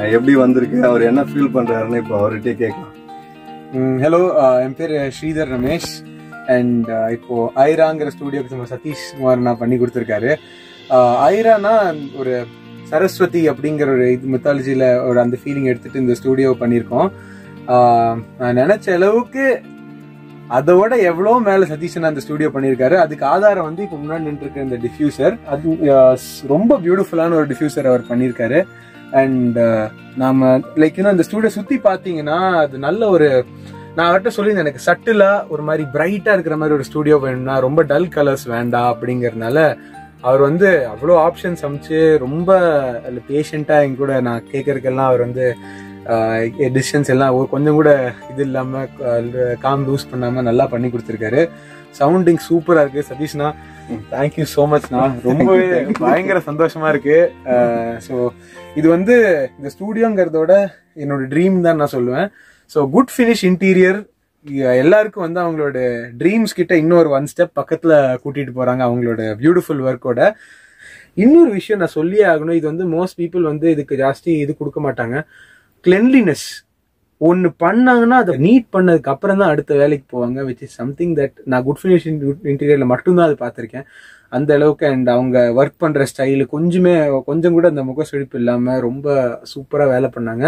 எப்படி வந்திருக்கு, அவர் என்ன ஃபீல் பண்றாருன்னு இப்போ அவர்கிட்டே கேட்கலாம். ஹலோ, என் பேர் ஸ்ரீதர் ரமேஷ். அண்ட் இப்போ ஐராங்கிற ஸ்டூடியோக்கு நம்ம சதீஷ் குமார் நான் பண்ணி கொடுத்துருக்காரு. ஐரானா ஒரு சரஸ்வதி அப்படிங்கிற ஒரு இது மெத்தாலஜியில் ஒரு அந்த ஃபீலிங் எடுத்துட்டு இந்த ஸ்டூடியோ பண்ணியிருக்கோம். நான் நினைச்ச அளவுக்கு அதோட எவ்வளோ மேலே சதீஷன் அந்த ஸ்டூடியோ பண்ணியிருக்காரு. அதுக்கு ஆதாரம் வந்து இப்போ முன்னாடி நின்றுருக்க இந்த டிஃப்யூசர். அது ரொம்ப பியூட்டிஃபுல்லான ஒரு டிஃப்யூசர் அவர் பண்ணியிருக்காரு. அண்ட் நாம லைக் இந்த ஸ்டூடியோ சுற்றி பார்த்தீங்கன்னா அது நல்ல ஒரு, நான் அவர்கிட்ட சொல்லியிருந்தேன் எனக்கு சட்டிலா ஒரு மாதிரி பிரைட்டா இருக்கிற மாதிரி ஒரு ஸ்டூடியோ வேணும்னா, ரொம்ப டல் கலர்ஸ் வேண்டாம் அப்படிங்கறதுனால அவர் வந்து அவ்வளோ ஆப்ஷன்ஸ் அமைச்சு ரொம்ப பேஷண்டா எங்க கூட நான் கேட்கறதுக்கெல்லாம் அவர் வந்து டிஸ்டன்ஸ் எல்லாம் கொஞ்சம் கூட இது இல்லாம காம் லூஸ் பண்ணாம நல்லா பண்ணி கொடுத்துருக்காரு. சவுண்டிங் சூப்பரா இருக்கு. சதீஷ்னா தேங்க்யூ ஸோ மச்ண்ணா, ரொம்ப பயங்கர சந்தோஷமா இருக்கு. ஸோ இது வந்து இந்த ஸ்டூடியோங்கிறதோட என்னோட ட்ரீம் தான் நான் சொல்லுவேன். ஸோ குட் ஃபினிஷ் இன்டீரியர் எல்லாருக்கும் வந்து அவங்களோட ட்ரீம்ஸ் கிட்ட இன்னொரு ஒன் ஸ்டெப் பக்கத்துல கூட்டிட்டு போறாங்க அவங்களோட பியூட்டிஃபுல் ஒர்க்கோட. இன்னொரு விஷயம் நான் சொல்லியே ஆகணும், இது வந்து மோஸ்ட் பீப்புள் வந்து இதுக்கு ஜாஸ்தி இது கொடுக்க மாட்டாங்க. கிளென்லினஸ் ஒன்று பண்ணாங்கன்னா அதை நீட் பண்ணதுக்கு அப்புறம் தான் அடுத்த வேலைக்கு போவாங்க. விச் இஸ் சம்திங் தட் நான் குட் ஃபினிஷ் இன்டீரியர்ல மட்டும்தான் அது பார்த்துருக்கேன் அந்த அளவுக்கு. அண்ட் அவங்க ஒர்க் பண்ற ஸ்டைலு கொஞ்சம் கூட அந்த முக சுழிப்பு இல்லாம ரொம்ப சூப்பரா வேலை பண்ணாங்க.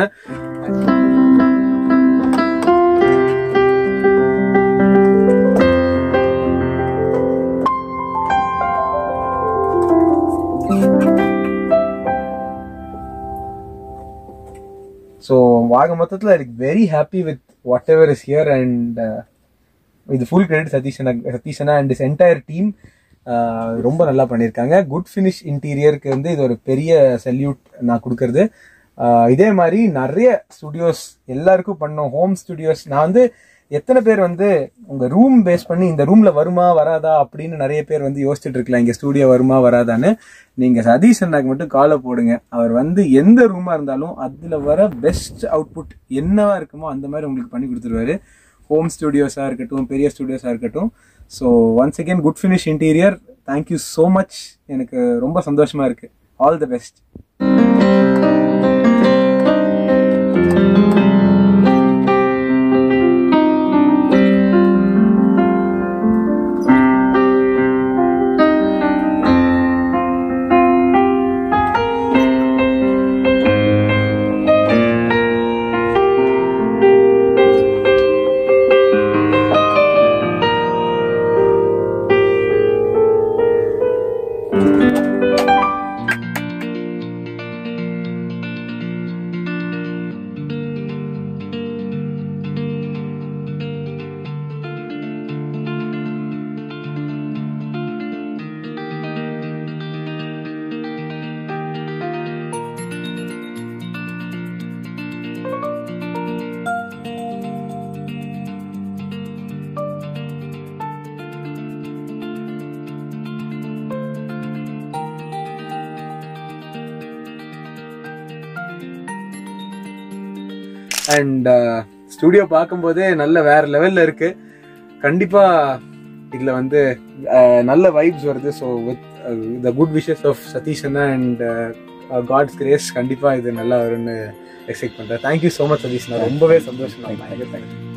ஸோ வாங்க மொத்தத்தில் எனக்கு very happy with whatever is here. And இது ஃபுல் கிரெடிட் சதீஷனா அண்ட் இஸ் என்டையர் டீம். ரொம்ப நல்லா பண்ணியிருக்காங்க. குட் ஃபினிஷ் இன்டீரியருக்கு வந்து இது ஒரு பெரிய சல்யூட் நான் கொடுக்கறது. இதே மாதிரி நிறைய ஸ்டுடியோஸ் எல்லாருக்கும் பண்ணோம். ஹோம் ஸ்டுடியோஸ் நான் வந்து எத்தனை பேர் வந்து உங்க ரூம் பேஸ் பண்ணி இந்த ரூம்ல வருமா வராதா அப்படின்னு நிறைய பேர் வந்து யோசிச்சுட்டு இருக்கலாம், இங்க ஸ்டூடியோ வருமா வராதான்னு. நீங்க சதீஷ் அண்ணாக்கு மட்டும் காலை போடுங்க, அவர் வந்து எந்த ரூமா இருந்தாலும் அதுல வர பெஸ்ட் அவுட்புட் என்னவா இருக்குமோ அந்த மாதிரி உங்களுக்கு பண்ணி கொடுத்துருவாரு. ஹோம் ஸ்டுடியோஸா இருக்கட்டும், பெரிய ஸ்டுடியோஸா இருக்கட்டும். So once again good finish interior, thank you so much. எனக்கு ரொம்ப சந்தோஷமா இருக்கு. All the best. And studio பார்க்கும்போதே நல்ல வேற லெவல்ல இருக்கு. கண்டிப்பா இதுல வந்து நல்ல வைப்ஸ் வருது. So with the good wishes of Satish anna and God's grace கண்டிப்பா இது நல்லா வரும்னு எக்ஸ்பெக்ட் பண்றேன். தேங்க்யூ ஸோ மச் சதீஷ், நான் ரொம்பவே சந்தோஷம். தேங்க்யூ.